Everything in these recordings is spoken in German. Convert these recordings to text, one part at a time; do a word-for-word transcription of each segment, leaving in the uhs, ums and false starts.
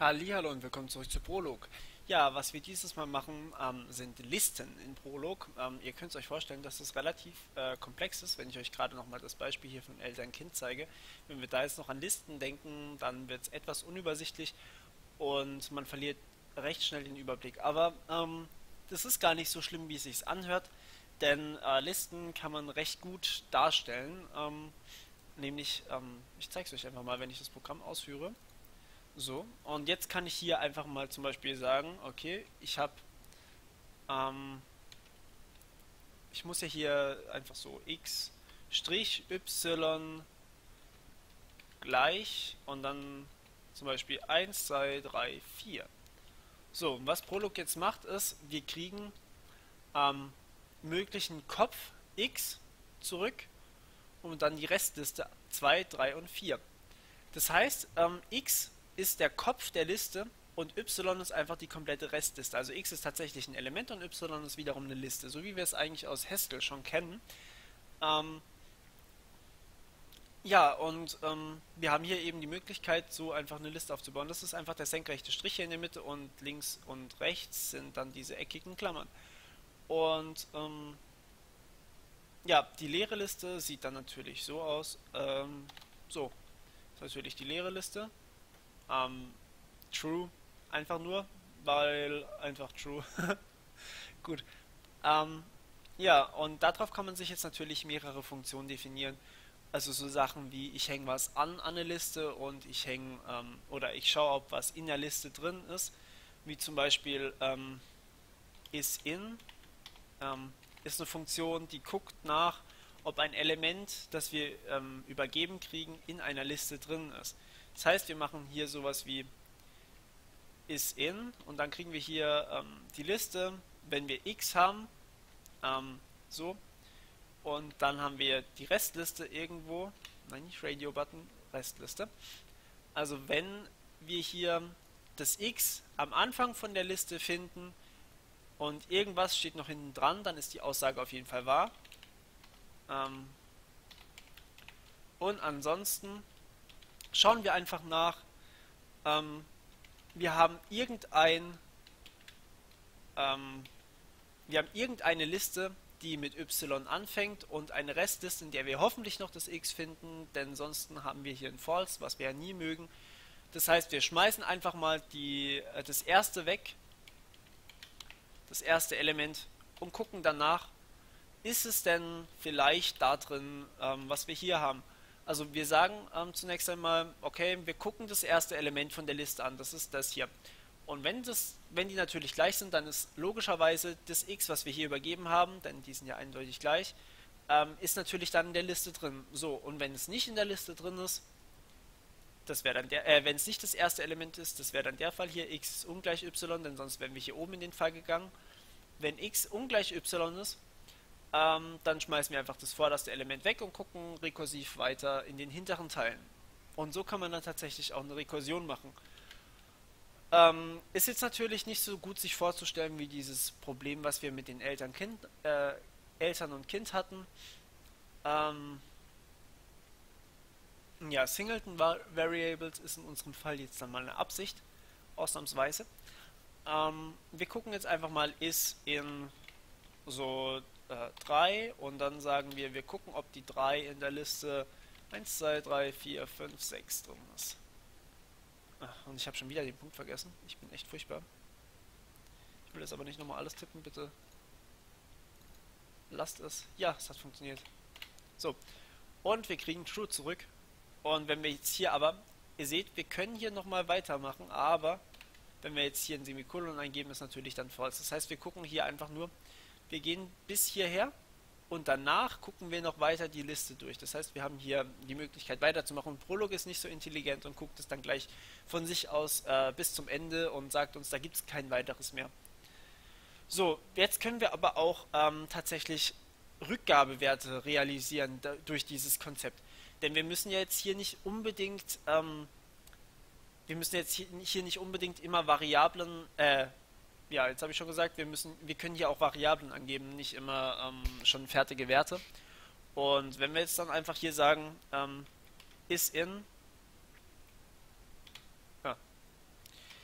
Hallihallo und willkommen zurück zu Prolog. Ja, was wir dieses Mal machen, ähm, sind Listen in Prolog. Ähm, ihr könnt euch vorstellen, dass das relativ äh, komplex ist, wenn ich euch gerade nochmal das Beispiel hier von Eltern-Kind zeige. Wenn wir da jetzt noch an Listen denken, dann wird es etwas unübersichtlich und man verliert recht schnell den Überblick. Aber ähm, das ist gar nicht so schlimm, wie es sich anhört, denn äh, Listen kann man recht gut darstellen. Ähm, nämlich, ähm, ich zeige es euch einfach mal, wenn ich das Programm ausführe. So, und jetzt kann ich hier einfach mal zum Beispiel sagen, okay, ich habe, ähm, ich muss ja hier einfach so x Strich y gleich und dann zum Beispiel eins, zwei, drei, vier. So, und was Prolog jetzt macht ist, wir kriegen am möglichen Kopf x zurück und dann die Restliste zwei, drei und vier. Das heißt, ähm, x ist der Kopf der Liste und y ist einfach die komplette Restliste. Also x ist tatsächlich ein Element und y ist wiederum eine Liste, so wie wir es eigentlich aus Haskell schon kennen. Ähm, ja, und ähm, wir haben hier eben die Möglichkeit, so einfach eine Liste aufzubauen. Das ist einfach der senkrechte Strich hier in der Mitte und links und rechts sind dann diese eckigen Klammern. Und ähm, ja, die leere Liste sieht dann natürlich so aus. Ähm, so, das ist natürlich die leere Liste. Ähm, True, einfach nur, weil einfach true. Gut. Ähm, ja, und darauf kann man sich jetzt natürlich mehrere Funktionen definieren. Also so Sachen wie ich hänge was an an eine Liste und ich hänge ähm, oder ich schaue, ob was in der Liste drin ist. Wie zum Beispiel ähm, isIn ähm, ist eine Funktion, die guckt nach, ob ein Element, das wir ähm, übergeben kriegen, in einer Liste drin ist. Das heißt, wir machen hier sowas wie ist in und dann kriegen wir hier ähm, die Liste, wenn wir x haben, ähm, so, und dann haben wir die Restliste irgendwo, nein, nicht Radio-Button, Restliste. Also wenn wir hier das x am Anfang von der Liste finden und irgendwas steht noch hinten dran, dann ist die Aussage auf jeden Fall wahr. Ähm, und ansonsten schauen wir einfach nach, ähm, wir haben irgendein ähm, wir haben irgendeine Liste, die mit y anfängt und eine Restliste, in der wir hoffentlich noch das x finden, denn ansonsten haben wir hier ein False, was wir ja nie mögen. Das heißt, wir schmeißen einfach mal die, äh, das erste weg, das erste Element und gucken danach, ist es denn vielleicht da drin, ähm, was wir hier haben. Also wir sagen ähm, zunächst einmal, okay, wir gucken das erste Element von der Liste an, das ist das hier. Und wenn, das, wenn die natürlich gleich sind, dann ist logischerweise das x, was wir hier übergeben haben, denn die sind ja eindeutig gleich, ähm, ist natürlich dann in der Liste drin. So, und wenn es nicht in der Liste drin ist, das wäre dann der, äh, wenn es nicht das erste Element ist, das wäre dann der Fall hier, x ist ungleich y, denn sonst wären wir hier oben in den Fall gegangen. Wenn x ungleich y ist, ähm, dann schmeißen wir einfach das vorderste Element weg und gucken rekursiv weiter in den hinteren Teilen. Und so kann man dann tatsächlich auch eine Rekursion machen. Ähm, ist jetzt natürlich nicht so gut sich vorzustellen wie dieses Problem, was wir mit den Eltern, kind, äh, Eltern und Kind hatten. Ähm, ja, Singleton Variables ist in unserem Fall jetzt dann mal eine Absicht, ausnahmsweise. Ähm, wir gucken jetzt einfach mal is in so äh, drei und dann sagen wir, wir gucken, ob die drei in der Liste eins, zwei, drei, vier, fünf, sechs drin ist. Ach, und ich habe schon wieder den Punkt vergessen. Ich bin echt furchtbar. Ich will das aber nicht nochmal alles tippen, bitte. Lasst es. Ja, es hat funktioniert. So. Und wir kriegen True zurück. Und wenn wir jetzt hier aber, ihr seht, wir können hier nochmal weitermachen, aber wenn wir jetzt hier ein Semikolon eingeben, ist natürlich dann false. Das heißt, wir gucken hier einfach nur, wir gehen bis hierher und danach gucken wir noch weiter die Liste durch. Das heißt, wir haben hier die Möglichkeit weiterzumachen. Und Prolog ist nicht so intelligent und guckt es dann gleich von sich aus äh, bis zum Ende und sagt uns, da gibt es kein weiteres mehr. So, jetzt können wir aber auch ähm, tatsächlich Rückgabewerte realisieren da, durch dieses Konzept. Denn wir müssen ja jetzt hier nicht unbedingt, ähm, wir müssen jetzt hier, hier nicht unbedingt immer Variablen, äh, ja, jetzt habe ich schon gesagt, wir müssen, wir können hier auch Variablen angeben, nicht immer ähm, schon fertige Werte. Und wenn wir jetzt dann einfach hier sagen, ähm, is in, ja,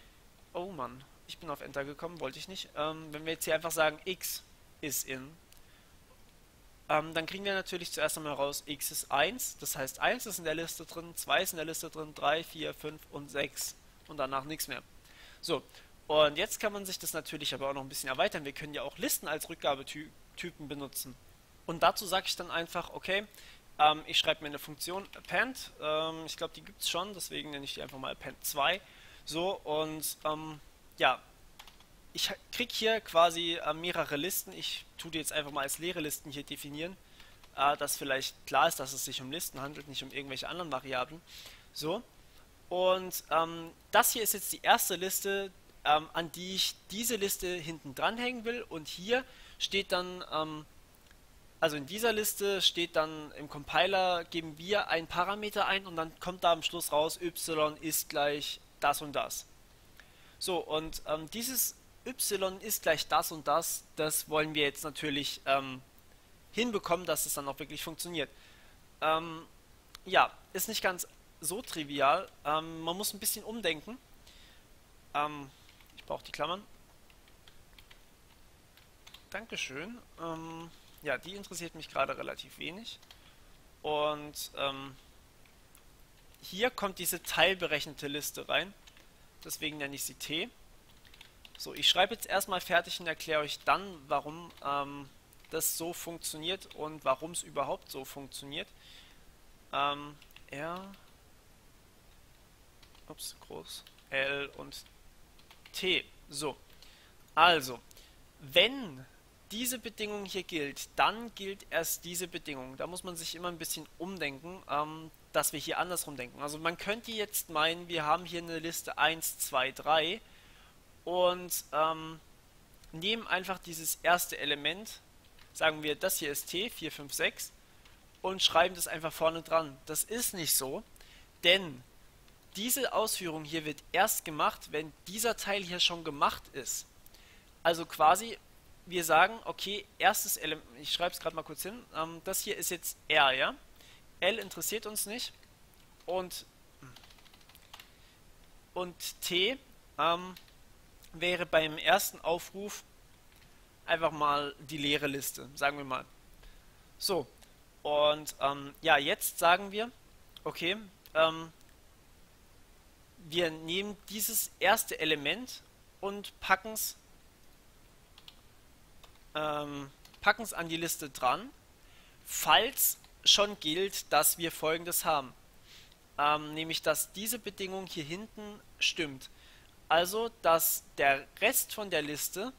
Oh Mann, ich bin auf Enter gekommen, wollte ich nicht. Ähm, wenn wir jetzt hier einfach sagen, x ist in, ähm, dann kriegen wir natürlich zuerst einmal raus, x ist eins. Das heißt, eins ist in der Liste drin, zwei ist in der Liste drin, drei, vier, fünf und sechs. Und danach nichts mehr. So, und jetzt kann man sich das natürlich aber auch noch ein bisschen erweitern. Wir können ja auch Listen als Rückgabetypen benutzen. Und dazu sage ich dann einfach, okay, ähm, ich schreibe mir eine Funktion append. Ähm, ich glaube, die gibt es schon, deswegen nenne ich die einfach mal append zwei. So, und ähm, ja, ich kriege hier quasi äh, mehrere Listen. Ich tue die jetzt einfach mal als leere Listen hier definieren, äh, dass vielleicht klar ist, dass es sich um Listen handelt, nicht um irgendwelche anderen Variablen. So, und ähm, das hier ist jetzt die erste Liste, ähm, an die ich diese Liste hinten dranhängen will. Und hier steht dann, ähm, also in dieser Liste steht dann im Compiler, geben wir einen Parameter ein und dann kommt da am Schluss raus, y ist gleich das und das. So, und ähm, dieses y ist gleich das und das, das wollen wir jetzt natürlich ähm, hinbekommen, dass es dann auch wirklich funktioniert. Ähm, ja, ist nicht ganz so trivial. Ähm, man muss ein bisschen umdenken. Ähm, ich brauche die Klammern. Dankeschön. Ähm, ja, die interessiert mich gerade relativ wenig. Und ähm, hier kommt diese teilberechnete Liste rein. Deswegen nenne ich sie T. So, ich schreibe jetzt erstmal fertig und erkläre euch dann, warum ähm, das so funktioniert und warum es überhaupt so funktioniert. Ähm, R, ups, groß, L und T. So, also, wenn diese Bedingung hier gilt, dann gilt erst diese Bedingung. Da muss man sich immer ein bisschen umdenken, ähm, dass wir hier andersrum denken. Also man könnte jetzt meinen, wir haben hier eine Liste eins, zwei, drei und ähm, nehmen einfach dieses erste Element, sagen wir, das hier ist T, vier, fünf, sechs und schreiben das einfach vorne dran. Das ist nicht so, denn diese Ausführung hier wird erst gemacht, wenn dieser Teil hier schon gemacht ist. Also quasi, wir sagen, okay, erstes Element, ich schreibe es gerade mal kurz hin, ähm, das hier ist jetzt R, ja? L interessiert uns nicht und, und T ähm, wäre beim ersten Aufruf einfach mal die leere Liste, sagen wir mal. So, und ähm, ja, jetzt sagen wir, okay, ähm, wir nehmen dieses erste Element und packen es ähm, packen es an die Liste dran, falls schon gilt, dass wir Folgendes haben. Ähm, nämlich, dass diese Bedingung hier hinten stimmt. Also, dass der Rest von der Liste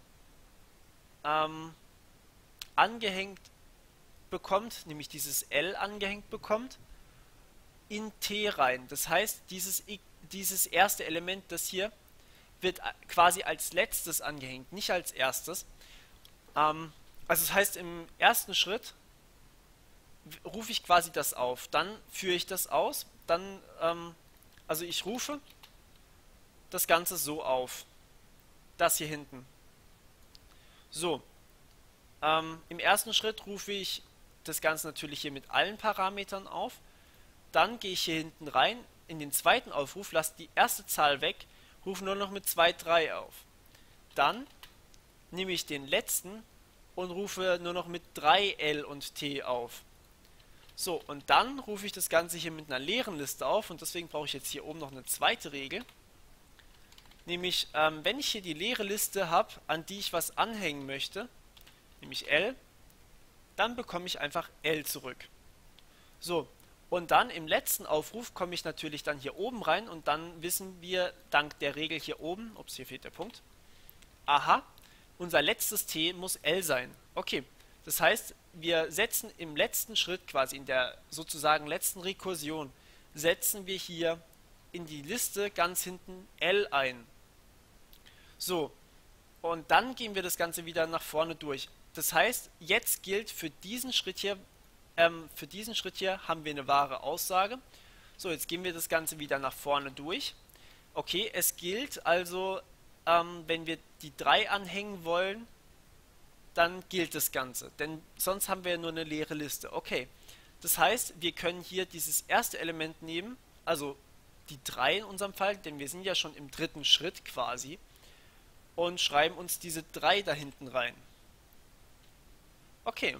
ähm, angehängt bekommt, nämlich dieses L angehängt bekommt, in T rein. Das heißt, dieses, dieses erste Element, das hier, wird quasi als letztes angehängt, nicht als erstes. Ähm, also das heißt, im ersten Schritt rufe ich quasi das auf, dann führe ich das aus, dann, ähm, also ich rufe das Ganze so auf, das hier hinten. So, ähm, im ersten Schritt rufe ich das Ganze natürlich hier mit allen Parametern auf, dann gehe ich hier hinten rein, in den zweiten Aufruf, lasse die erste Zahl weg, rufe nur noch mit zwei, drei auf. Dann nehme ich den letzten und rufe nur noch mit drei L und T auf. So, und dann rufe ich das Ganze hier mit einer leeren Liste auf und deswegen brauche ich jetzt hier oben noch eine zweite Regel. Nämlich, ähm, wenn ich hier die leere Liste habe, an die ich was anhängen möchte, nämlich L, dann bekomme ich einfach L zurück. So, und dann im letzten Aufruf komme ich natürlich dann hier oben rein und dann wissen wir dank der Regel hier oben, ups, hier fehlt der Punkt, aha, unser letztes T muss L sein. Okay, das heißt, wir setzen im letzten Schritt, quasi in der sozusagen letzten Rekursion, setzen wir hier in die Liste ganz hinten L ein. So, und dann gehen wir das Ganze wieder nach vorne durch. Das heißt, jetzt gilt für diesen Schritt hier, ähm, für diesen Schritt hier haben wir eine wahre Aussage. So, jetzt gehen wir das Ganze wieder nach vorne durch. Okay, es gilt also, ähm, wenn wir die drei anhängen wollen, dann gilt das Ganze, denn sonst haben wir ja nur eine leere Liste. Okay, das heißt, wir können hier dieses erste Element nehmen, also die drei in unserem Fall, denn wir sind ja schon im dritten Schritt quasi, und schreiben uns diese drei da hinten rein. Okay.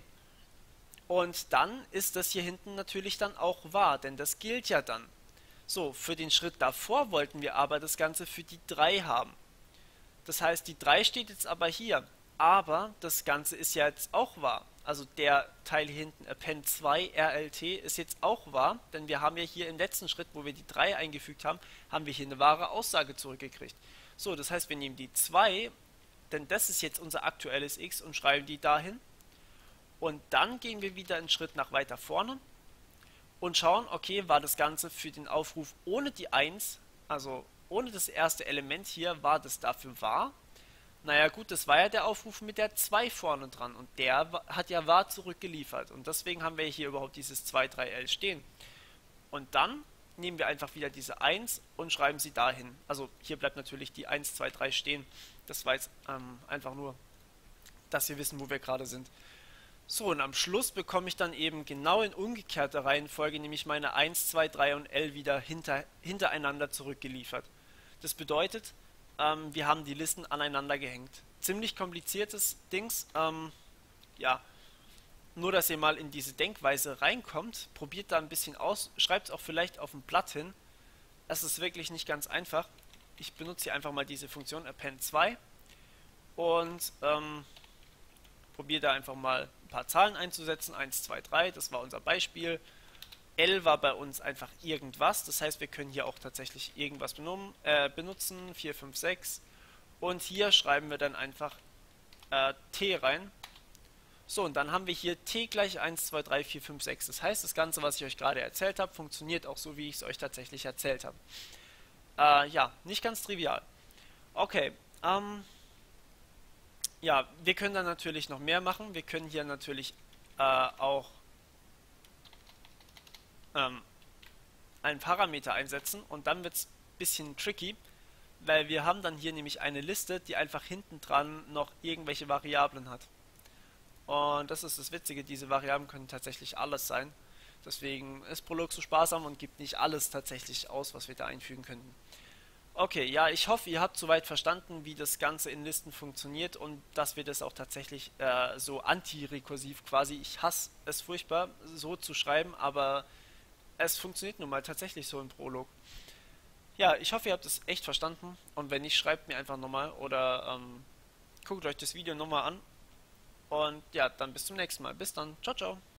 Und dann ist das hier hinten natürlich dann auch wahr, denn das gilt ja dann. So, für den Schritt davor wollten wir aber das Ganze für die drei haben. Das heißt, die drei steht jetzt aber hier, aber das Ganze ist ja jetzt auch wahr. Also der Teil hier hinten, append zwei R L T, ist jetzt auch wahr, denn wir haben ja hier im letzten Schritt, wo wir die drei eingefügt haben, haben wir hier eine wahre Aussage zurückgekriegt. So, das heißt, wir nehmen die zwei, denn das ist jetzt unser aktuelles X und schreiben die dahin. Und dann gehen wir wieder einen Schritt nach weiter vorne und schauen, okay, war das Ganze für den Aufruf ohne die eins, also ohne das erste Element hier, war das dafür wahr? Naja gut, das war ja der Aufruf mit der zwei vorne dran und der hat ja wahr zurückgeliefert und deswegen haben wir hier überhaupt dieses zwei drei L stehen. Und dann nehmen wir einfach wieder diese eins und schreiben sie dahin. Also hier bleibt natürlich die eins zwei drei stehen. Das war jetzt ähm, einfach nur, dass wir wissen, wo wir gerade sind. So, und am Schluss bekomme ich dann eben genau in umgekehrter Reihenfolge, nämlich meine eins, zwei, drei und L wieder hinter, hintereinander zurückgeliefert. Das bedeutet, ähm, wir haben die Listen aneinander gehängt. Ziemlich kompliziertes Dings, ähm, ja, nur dass ihr mal in diese Denkweise reinkommt, probiert da ein bisschen aus, schreibt es auch vielleicht auf ein Blatt hin. Es ist wirklich nicht ganz einfach. Ich benutze hier einfach mal diese Funktion append zwei und ähm, probiere da einfach mal ein paar Zahlen einzusetzen. eins, zwei, drei, das war unser Beispiel. L war bei uns einfach irgendwas, das heißt, wir können hier auch tatsächlich irgendwas benutzen, äh, benutzen vier, fünf, sechs. Und hier schreiben wir dann einfach äh, T rein. So, und dann haben wir hier T gleich eins, zwei, drei, vier, fünf, sechs. Das heißt, das Ganze, was ich euch gerade erzählt habe, funktioniert auch so, wie ich es euch tatsächlich erzählt habe. Äh, ja, nicht ganz trivial. Okay, ähm... ja, wir können dann natürlich noch mehr machen. Wir können hier natürlich äh, auch ähm, einen Parameter einsetzen und dann wird es ein bisschen tricky, weil wir haben dann hier nämlich eine Liste, die einfach hinten dran noch irgendwelche Variablen hat. Und das ist das Witzige, diese Variablen können tatsächlich alles sein. Deswegen ist Prolog so sparsam und gibt nicht alles tatsächlich aus, was wir da einfügen könnten. Okay, ja, ich hoffe, ihr habt soweit verstanden, wie das Ganze in Listen funktioniert und dass wir das auch tatsächlich äh, so anti-rekursiv quasi, ich hasse es furchtbar, so zu schreiben, aber es funktioniert nun mal tatsächlich so im Prolog. Ja, ich hoffe, ihr habt es echt verstanden und wenn nicht, schreibt mir einfach nochmal oder ähm, guckt euch das Video nochmal an und ja, dann bis zum nächsten Mal. Bis dann, ciao, ciao.